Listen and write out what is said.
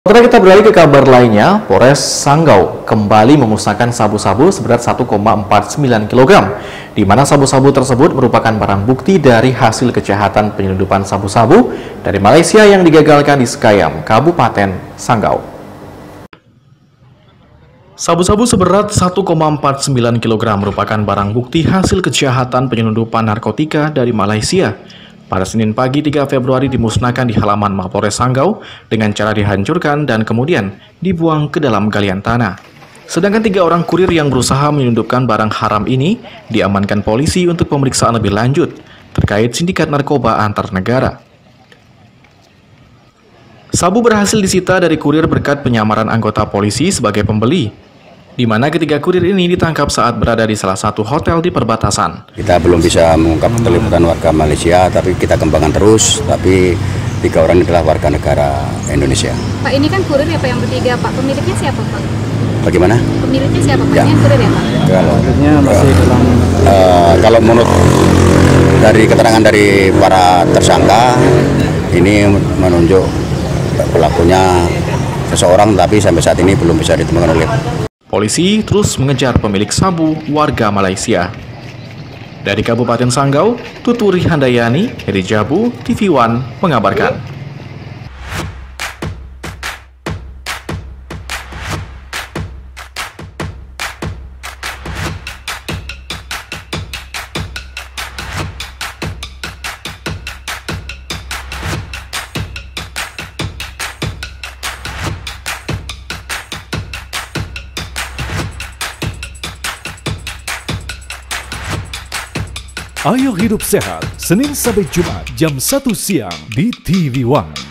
Setelah kita beralih ke kabar lainnya, Polres Sanggau kembali memusnahkan sabu-sabu seberat 1,49 kg, di mana sabu-sabu tersebut merupakan barang bukti dari hasil kejahatan penyelundupan sabu-sabu dari Malaysia yang digagalkan di Sekayam, Kabupaten Sanggau. Sabu-sabu seberat 1,49 kg merupakan barang bukti hasil kejahatan penyelundupan narkotika dari Malaysia. Pada Senin pagi 3 Februari dimusnahkan di halaman Mapolres Sanggau dengan cara dihancurkan dan kemudian dibuang ke dalam galian tanah. Sedangkan 3 orang kurir yang berusaha menyelundupkan barang haram ini diamankan polisi untuk pemeriksaan lebih lanjut terkait sindikat narkoba antar negara. Sabu berhasil disita dari kurir berkat penyamaran anggota polisi sebagai pembeli, di mana ketiga kurir ini ditangkap saat berada di salah satu hotel di perbatasan. Kita belum bisa mengungkap keterlibatan warga Malaysia, tapi kita kembangkan terus. Tapi 3 orang ini adalah warga negara Indonesia. Pak, ini kan kurir ya Pak yang bertiga, Pak. Pemiliknya siapa Pak? Bagaimana? Pemiliknya siapa Pak? Ya. Ini kurir ya Pak? Kalau menurut dari keterangan dari para tersangka, ini menunjuk pelakunya seseorang, tapi sampai saat ini belum bisa ditemukan oleh. Polisi terus mengejar pemilik sabu warga Malaysia. Dari Kabupaten Sanggau, Tuturi Handayani, Heri Jabu, TV One mengabarkan. Ayo hidup sehat, Senin sampai Jumat jam 1 siang di TV One.